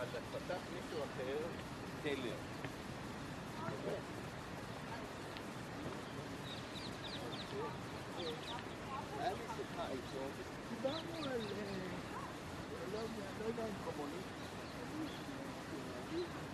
פתח מישהו אחר, טלר. היה לי שיחה איתו, דיברנו על, לא יודע, קומוניסט,